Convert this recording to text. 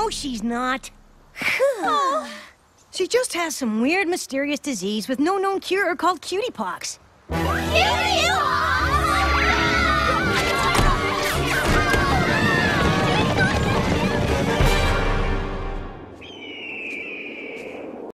No, she's not. She just has some weird, mysterious disease with no known cure called cutie pox. Cutie pox!